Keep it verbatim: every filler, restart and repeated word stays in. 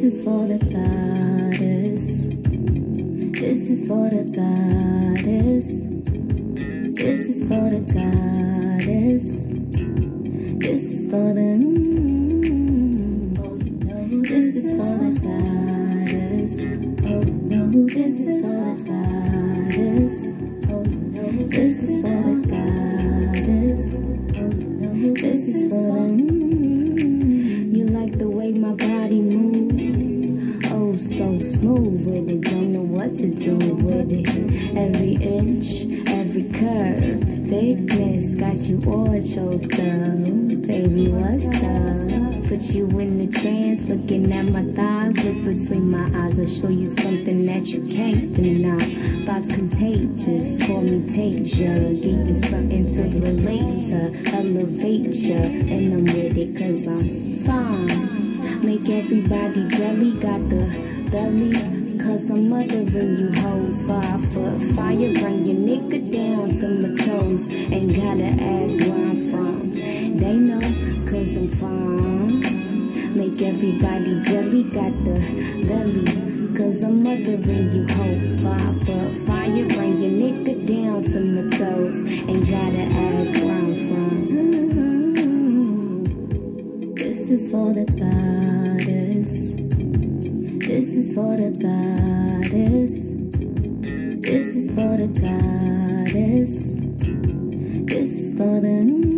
is for the goddess. This is for the goddess. This is for the goddess. This is for the mm, oh no. This is for the goddess. Oh no. This is for the goddess. Oh no. This is for the goddess. Oh no. This is for the mm. You like the way my body moves? Oh, so smooth with it. Don't know what to do with it. Every inch, every curve, thickness got you all choked up. Baby, what's up? Put you in the trance, looking at my thighs. Look between my eyes, I'll show you something that you can't deny. Vibes contagious, call me Tasia. Give you something to relate to, elevate ya. And I'm with it cause I'm fine. Make everybody jelly, got the belly, cause I'm mothering you hoes. Five foot fire, bring your nigga down to my toes. Ain't gotta ask where I'm from, they know, cause I'm fine. Make everybody jelly, got the belly, cause I'm mothering you hoes. Five foot fire, bring your nigga down to my toes. Ain't gotta ask where I'm from. This is for the goddess. This is for the goddess. This is for the goddess. This is for the